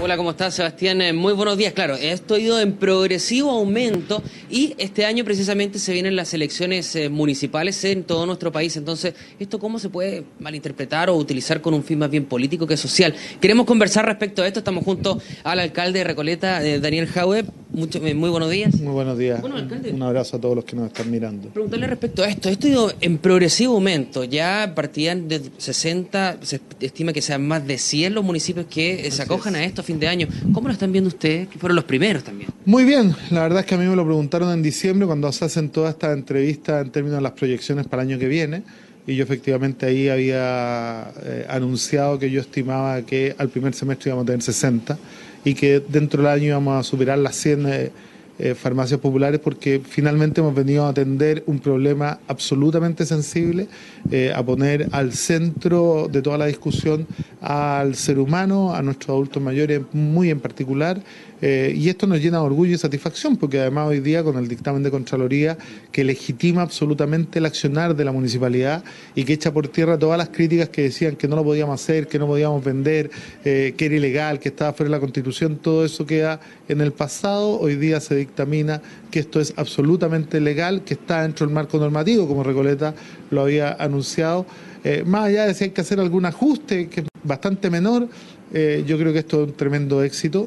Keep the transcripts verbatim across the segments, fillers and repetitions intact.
Hola, ¿cómo estás, Sebastián? Eh, Muy buenos días. Claro, esto ha ido en progresivo aumento y este año precisamente se vienen las elecciones eh, municipales en todo nuestro país. Entonces, ¿esto cómo se puede malinterpretar o utilizar con un fin más bien político que social? Queremos conversar respecto a esto. Estamos junto al alcalde de Recoleta, eh, Daniel Jaude. Mucho, eh, muy buenos días. Muy buenos días. Bueno, alcalde, un abrazo a todos los que nos están mirando. Preguntarle respecto a esto. Esto ha ido en progresivo aumento. Ya partían de sesenta, se estima que sean más de cien los municipios que eh, se acojan a esto a fin de año. ¿Cómo lo están viendo ustedes? Que fueron los primeros también. Muy bien, la verdad es que a mí me lo preguntaron en diciembre cuando se hacen todas estas entrevistas en términos de las proyecciones para el año que viene, y yo efectivamente ahí había eh, anunciado que yo estimaba que al primer semestre íbamos a tener sesenta y que dentro del año íbamos a superar las cien eh, eh, farmacias populares, porque finalmente hemos venido a atender un problema absolutamente sensible, eh, a poner al centro de toda la discusión al ser humano, a nuestros adultos mayores muy en particular, eh, y esto nos llena de orgullo y satisfacción, porque además hoy día con el dictamen de Contraloría que legitima absolutamente el accionar de la municipalidad y que echa por tierra todas las críticas que decían que no lo podíamos hacer, que no podíamos vender, eh, que era ilegal, que estaba fuera de la Constitución, todo eso queda en el pasado. Hoy día se dictamina que esto es absolutamente legal, que está dentro del marco normativo, como Recoleta lo había anunciado. Eh, más allá de si hay que hacer algún ajuste, que es bastante menor, eh, yo creo que esto es un tremendo éxito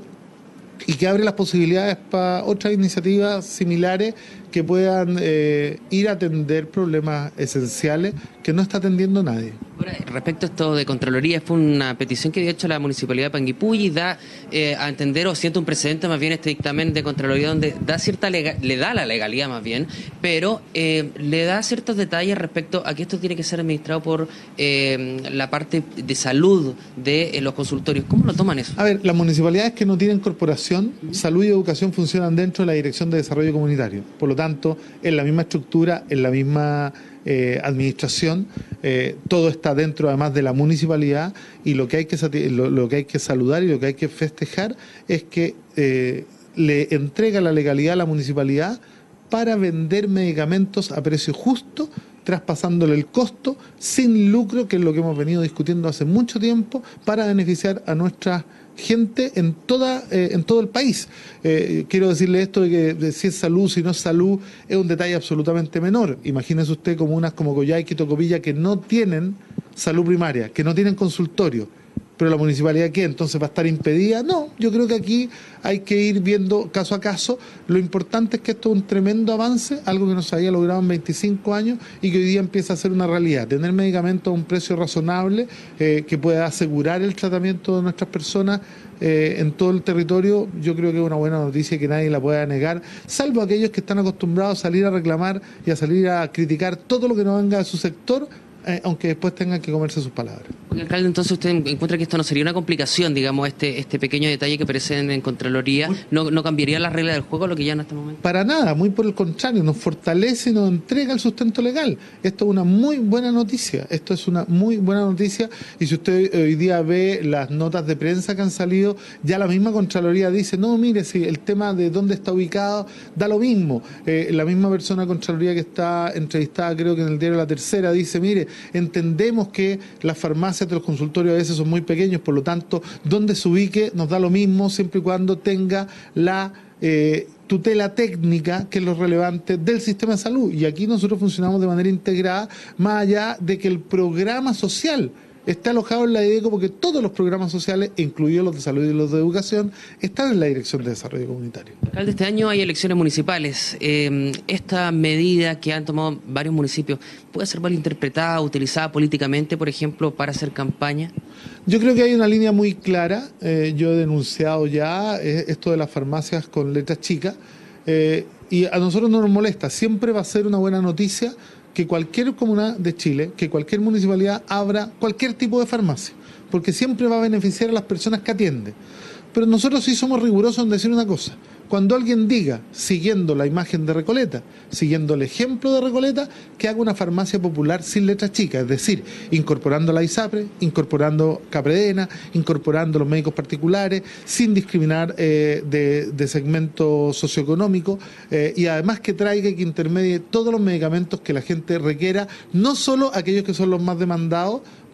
y que abre las posibilidades para otras iniciativas similares que puedan eh, ir a atender problemas esenciales que no está atendiendo nadie. Ahora, respecto a esto de Contraloría, fue una petición que había hecho la Municipalidad de Panguipulli y da eh, a entender, o siente un precedente más bien este dictamen de Contraloría donde da cierta lega, le da la legalidad más bien, pero eh, le da ciertos detalles respecto a que esto tiene que ser administrado por eh, la parte de salud de eh, los consultorios. ¿Cómo lo toman eso? A ver, las municipalidades que no tienen corporación, uh-huh. salud y educación funcionan dentro de la Dirección de Desarrollo Comunitario. Por lo tanto, en la misma estructura, en la misma eh, administración, eh, todo está dentro además de la municipalidad, y lo que hay que, lo, lo que hay que saludar y lo que hay que festejar es que eh, le entrega la legalidad a la municipalidad para vender medicamentos a precio justo, traspasándole el costo sin lucro, que es lo que hemos venido discutiendo hace mucho tiempo, para beneficiar a nuestra gente en toda eh, en todo el país. Eh, quiero decirle esto de que de si es salud, si no es salud, es un detalle absolutamente menor. Imagínese usted comunas como Coyhaique y Tocopilla que no tienen salud primaria, que no tienen consultorio. ¿Pero la municipalidad qué? ¿Entonces va a estar impedida? No, yo creo que aquí hay que ir viendo caso a caso. Lo importante es que esto es un tremendo avance, algo que no se había logrado en veinticinco años y que hoy día empieza a ser una realidad. Tener medicamentos a un precio razonable eh, que pueda asegurar el tratamiento de nuestras personas eh, en todo el territorio, yo creo que es una buena noticia y que nadie la pueda negar, salvo aquellos que están acostumbrados a salir a reclamar y a salir a criticar todo lo que no venga de su sector, Eh, aunque después tengan que comerse sus palabras. Porque, alcalde, entonces usted encuentra que esto no sería una complicación, digamos, este este pequeño detalle que aparece en, en Contraloría, no, no cambiaría las reglas del juego, lo que ya en este momento. Para nada, muy por el contrario, nos fortalece y nos entrega el sustento legal. Esto es una muy buena noticia, esto es una muy buena noticia, y si usted hoy día ve las notas de prensa que han salido, ya la misma Contraloría dice, no, mire, si el tema de dónde está ubicado da lo mismo. Eh, la misma persona de Contraloría que está entrevistada, creo que en el diario La Tercera, dice, mire, entendemos que las farmacias de los consultorios a veces son muy pequeños, por lo tanto, donde se ubique nos da lo mismo, siempre y cuando tenga la eh, tutela técnica, que es lo relevante del sistema de salud. Y aquí nosotros funcionamos de manera integrada, más allá de que el programa social está alojado en la DIDECO, porque todos los programas sociales, incluidos los de salud y los de educación, están en la Dirección de Desarrollo Comunitario. Alcalde, este año hay elecciones municipales. Eh, esta medida que han tomado varios municipios, ¿puede ser malinterpretada, utilizada políticamente, por ejemplo, para hacer campaña? Yo creo que hay una línea muy clara. Eh, yo he denunciado ya eh, esto de las farmacias con letras chicas, eh, y a nosotros no nos molesta. Siempre va a ser una buena noticia que cualquier comuna de Chile, que cualquier municipalidad abra cualquier tipo de farmacia, porque siempre va a beneficiar a las personas que atiende. Pero nosotros sí somos rigurosos en decir una cosa: cuando alguien diga, siguiendo la imagen de Recoleta, siguiendo el ejemplo de Recoleta, que haga una farmacia popular sin letras chicas, es decir, incorporando la ISAPRE, incorporando Capredena, incorporando los médicos particulares, sin discriminar eh, de, de segmento socioeconómico, eh, y además que traiga y que intermedie todos los medicamentos que la gente requiera, no solo aquellos que son los más demandados,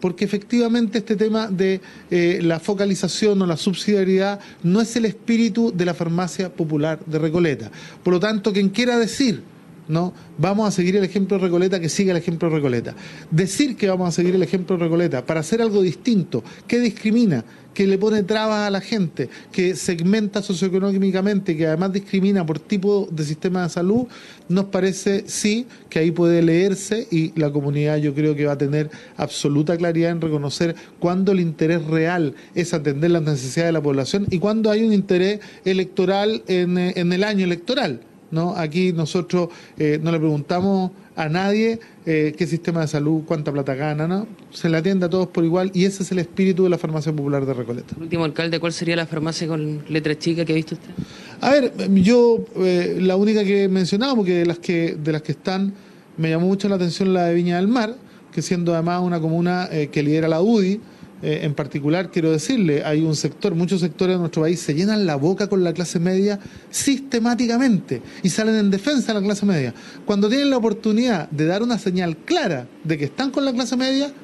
porque efectivamente este tema de eh, la focalización o la subsidiariedad no es el espíritu de la farmacia popular de Recoleta. Por lo tanto, quien quiera decir, ¿no?, vamos a seguir el ejemplo de Recoleta, que siga el ejemplo de Recoleta. Decir que vamos a seguir el ejemplo de Recoleta para hacer algo distinto, que discrimina, que le pone trabas a la gente, que segmenta socioeconómicamente, que además discrimina por tipo de sistema de salud, nos parece sí que ahí puede leerse, y la comunidad yo creo que va a tener absoluta claridad en reconocer cuándo el interés real es atender las necesidades de la población y cuándo hay un interés electoral en, en el año electoral, ¿no? Aquí nosotros eh, no le preguntamos a nadie eh, qué sistema de salud, cuánta plata gana, ¿no? Se le atiende a todos por igual, y ese es el espíritu de la farmacia popular de Recoleta. Último, alcalde, ¿cuál sería la farmacia con letras chicas que ha visto usted? A ver, yo eh, la única que he mencionado, porque de las que, de las que están, me llamó mucho la atención la de Viña del Mar, que siendo además una comuna eh, que lidera la U D I, Eh, en particular, quiero decirle, hay un sector, muchos sectores de nuestro país se llenan la boca con la clase media sistemáticamente y salen en defensa de la clase media. Cuando tienen la oportunidad de dar una señal clara de que están con la clase media,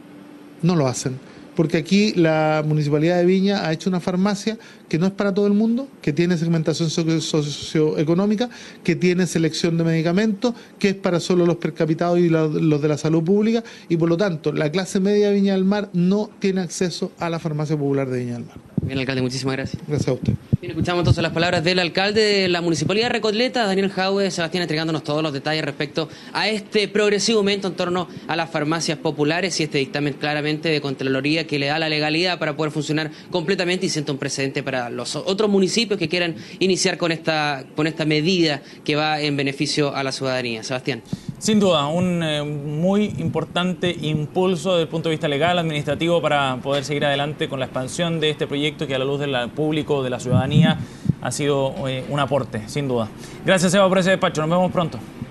no lo hacen. Porque aquí la Municipalidad de Viña ha hecho una farmacia que no es para todo el mundo, que tiene segmentación socioeconómica, que tiene selección de medicamentos, que es para solo los percapitados y los de la salud pública, y por lo tanto la clase media de Viña del Mar no tiene acceso a la farmacia popular de Viña del Mar. Bien, alcalde, muchísimas gracias. Gracias a usted. Bien, escuchamos entonces las palabras del alcalde de la Municipalidad de Recoleta, Daniel Jadue. Sebastián, entregándonos todos los detalles respecto a este progresivo aumento en torno a las farmacias populares y este dictamen claramente de Contraloría que le da la legalidad para poder funcionar completamente y sienta un precedente para los otros municipios que quieran iniciar con esta, con esta medida que va en beneficio a la ciudadanía. Sebastián. Sin duda, un eh, muy importante impulso desde el punto de vista legal, administrativo, para poder seguir adelante con la expansión de este proyecto que a la luz del público, de la ciudadanía, ha sido eh, un aporte, sin duda. Gracias, Eva, por ese despacho. Nos vemos pronto.